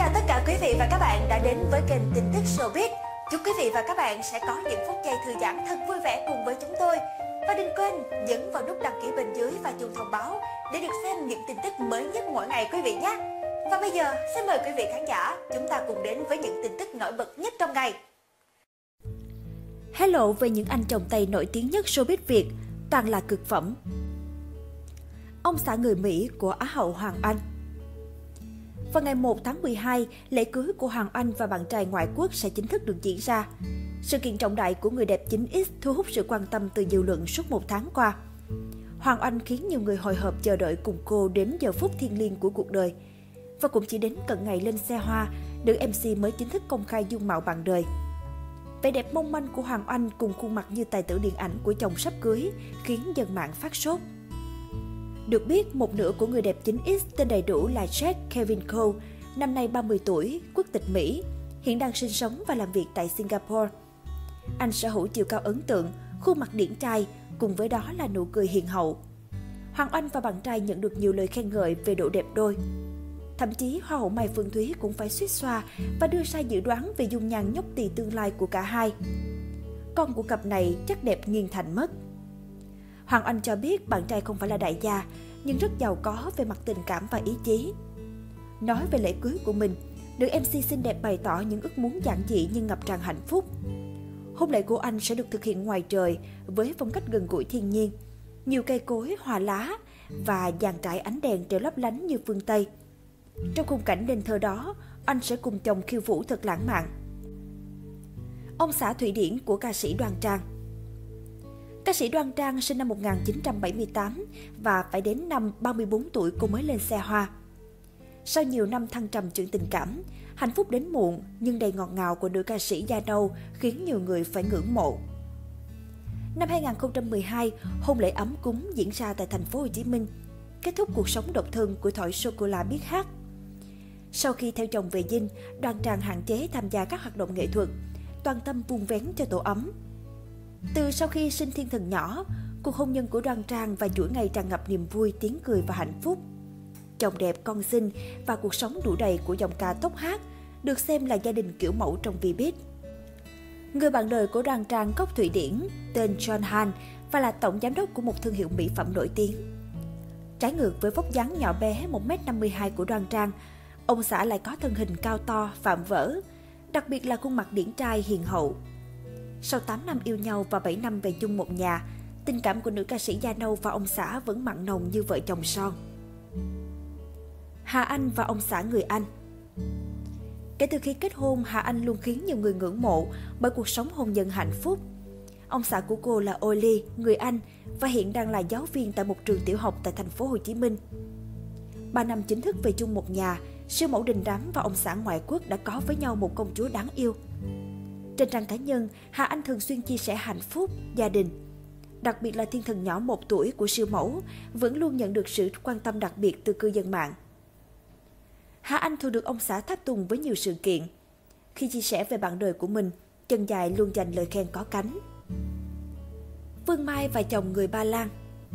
chào tất cả quý vị và các bạn đã đến với kênh tin tức showbiz. Chúc quý vị và các bạn sẽ có những phút giây thư giãn thật vui vẻ cùng với chúng tôi. Và đừng quên nhấn vào nút đăng ký bên dưới và chuông thông báo để được xem những tin tức mới nhất mỗi ngày quý vị nhé. Và bây giờ xin mời quý vị khán giả chúng ta cùng đến với những tin tức nổi bật nhất trong ngày. Hé lộ về những anh chồng Tây nổi tiếng nhất showbiz Việt, toàn là cực phẩm. Ông xã người Mỹ của Á hậu Hoàng Oanh. Vào ngày 1 tháng 12, lễ cưới của Hoàng Oanh và bạn trai ngoại quốc sẽ chính thức được diễn ra. Sự kiện trọng đại của người đẹp 9X thu hút sự quan tâm từ dư luận suốt một tháng qua. Hoàng Oanh khiến nhiều người hồi hộp chờ đợi cùng cô đến giờ phút thiêng liêng của cuộc đời. Và cũng chỉ đến cận ngày lên xe hoa, nữ MC mới chính thức công khai dung mạo bạn đời. Vẻ đẹp mong manh của Hoàng Oanh cùng khuôn mặt như tài tử điện ảnh của chồng sắp cưới khiến dân mạng phát sốt. Được biết, một nửa của người đẹp 9X tên đầy đủ là Jack Kevin Cole, năm nay 30 tuổi, quốc tịch Mỹ, hiện đang sinh sống và làm việc tại Singapore. Anh sở hữu chiều cao ấn tượng, khuôn mặt điển trai, cùng với đó là nụ cười hiền hậu. Hoàng Oanh và bạn trai nhận được nhiều lời khen ngợi về độ đẹp đôi. Thậm chí, Hoa hậu Mai Phương Thúy cũng phải suýt xoa và đưa ra dự đoán về dung nhan nhóc tỳ tương lai của cả hai. Con của cặp này chắc đẹp nghiêng thành mất. Hoàng Oanh cho biết bạn trai không phải là đại gia, nhưng rất giàu có về mặt tình cảm và ý chí. Nói về lễ cưới của mình, nữ MC xinh đẹp bày tỏ những ước muốn giản dị nhưng ngập tràn hạnh phúc. Hôn lễ của anh sẽ được thực hiện ngoài trời với phong cách gần gũi thiên nhiên, nhiều cây cối, hoa lá và dàn trải ánh đèn đều lấp lánh như phương Tây. Trong khung cảnh đền thờ đó, anh sẽ cùng chồng khiêu vũ thật lãng mạn. Ông xã Thụy Điển của ca sĩ Đoan Trang. Ca sĩ Đoan Trang sinh năm 1978 và phải đến năm 34 tuổi cô mới lên xe hoa. Sau nhiều năm thăng trầm chuyện tình cảm, hạnh phúc đến muộn nhưng đầy ngọt ngào của nữ ca sĩ da nâu khiến nhiều người phải ngưỡng mộ. Năm 2012, hôn lễ ấm cúng diễn ra tại thành phố Hồ Chí Minh, kết thúc cuộc sống độc thân của thỏi sô-cô-la biết hát. Sau khi theo chồng về dinh, Đoan Trang hạn chế tham gia các hoạt động nghệ thuật, toàn tâm vun vén cho tổ ấm. Từ sau khi sinh thiên thần nhỏ, cuộc hôn nhân của Đoan Trang và chuỗi ngày tràn ngập niềm vui, tiếng cười và hạnh phúc. Chồng đẹp, con xinh và cuộc sống đủ đầy của giọng ca tốc hát được xem là gia đình kiểu mẫu trong Vbiz. Người bạn đời của Đoan Trang gốc Thụy Điển tên John Han và là tổng giám đốc của một thương hiệu mỹ phẩm nổi tiếng. Trái ngược với vóc dáng nhỏ bé 1m52 của Đoan Trang, ông xã lại có thân hình cao to, vạm vỡ, đặc biệt là khuôn mặt điển trai hiền hậu. Sau 8 năm yêu nhau và 7 năm về chung một nhà, tình cảm của nữ ca sĩ da nâu và ông xã vẫn mặn nồng như vợ chồng son. Hà Anh và ông xã người Anh. Kể từ khi kết hôn, Hà Anh luôn khiến nhiều người ngưỡng mộ bởi cuộc sống hôn nhân hạnh phúc. Ông xã của cô là Oli, người Anh và hiện đang là giáo viên tại một trường tiểu học tại thành phố Hồ Chí Minh. 3 năm chính thức về chung một nhà, siêu mẫu đình đám và ông xã ngoại quốc đã có với nhau một công chúa đáng yêu. Trên trang cá nhân, Hà Anh thường xuyên chia sẻ hạnh phúc, gia đình. Đặc biệt là thiên thần nhỏ 1 tuổi của siêu mẫu vẫn luôn nhận được sự quan tâm đặc biệt từ cư dân mạng. Hà Anh thường được ông xã tháp tùng với nhiều sự kiện. Khi chia sẻ về bạn đời của mình, chân dài luôn dành lời khen có cánh. Phương Mai và chồng người Ba Lan.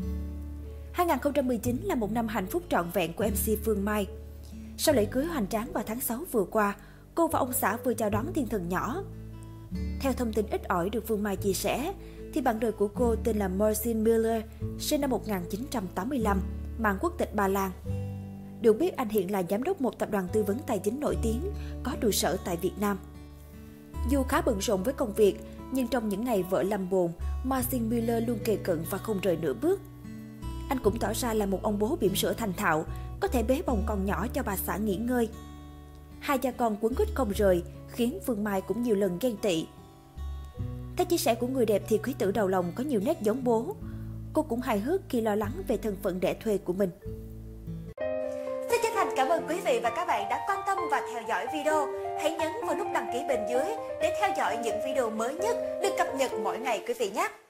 2019 là một năm hạnh phúc trọn vẹn của MC Phương Mai. Sau lễ cưới hoành tráng vào tháng 6 vừa qua, cô và ông xã vừa chào đón thiên thần nhỏ. Theo thông tin ít ỏi được Phương Mai chia sẻ, thì bạn đời của cô tên là Marcin Miller, sinh năm 1985, mang quốc tịch Ba Lan. Được biết anh hiện là giám đốc một tập đoàn tư vấn tài chính nổi tiếng, có trụ sở tại Việt Nam. Dù khá bận rộn với công việc, nhưng trong những ngày vợ lâm bồn, Marcin Miller luôn kề cận và không rời nửa bước. Anh cũng tỏ ra là một ông bố bỉm sữa thành thạo, có thể bế bồng con nhỏ cho bà xã nghỉ ngơi. Hai cha con quấn quýt không rời, khiến Phương Mai cũng nhiều lần ghen tị. Theo chia sẻ của người đẹp thì quý tử đầu lòng có nhiều nét giống bố. Cô cũng hài hước khi lo lắng về thân phận đẻ thuê của mình. Xin chân thành cảm ơn quý vị và các bạn đã quan tâm và theo dõi video. Hãy nhấn vào nút đăng ký bên dưới để theo dõi những video mới nhất được cập nhật mỗi ngày quý vị nhé.